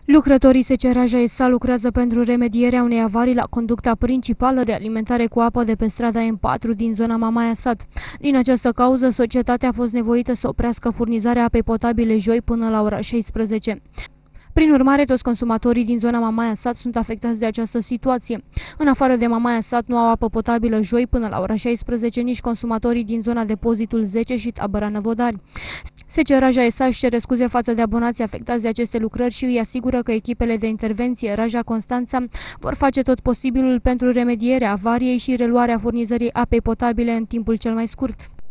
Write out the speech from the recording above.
Lucrătorii SC Raja SA lucrează pentru remedierea unei avarii la conducta principală de alimentare cu apă de pe strada M4 din zona Mamaia Sat. Din această cauză, societatea a fost nevoită să oprească furnizarea apei potabile joi până la ora 16. Prin urmare, toți consumatorii din zona Mamaia Sat sunt afectați de această situație. În afară de Mamaia Sat, nu au apă potabilă joi până la ora 16 nici consumatorii din zona Depozitul 10 și Tabăra Năvodari. SC Raja SA își cere scuze față de abonații afectați de aceste lucrări și îi asigură că echipele de intervenție Raja Constanța vor face tot posibilul pentru remedierea avariei și reluarea furnizării apei potabile în timpul cel mai scurt.